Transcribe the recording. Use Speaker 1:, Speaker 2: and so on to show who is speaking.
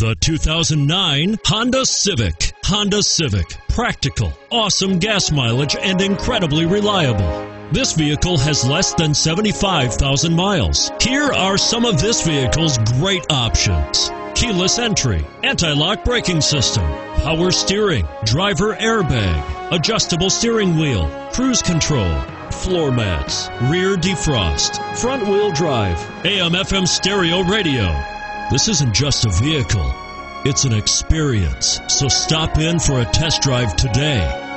Speaker 1: The 2009 Honda Civic. Honda Civic. Practical, awesome gas mileage, and incredibly reliable. This vehicle has less than 75,000 miles. Here are some of this vehicle's great options: keyless entry, anti-lock braking system, power steering, driver airbag, adjustable steering wheel, cruise control, floor mats, rear defrost, front wheel drive, AM/FM stereo radio. This isn't just a vehicle, it's an experience. So stop in for a test drive today.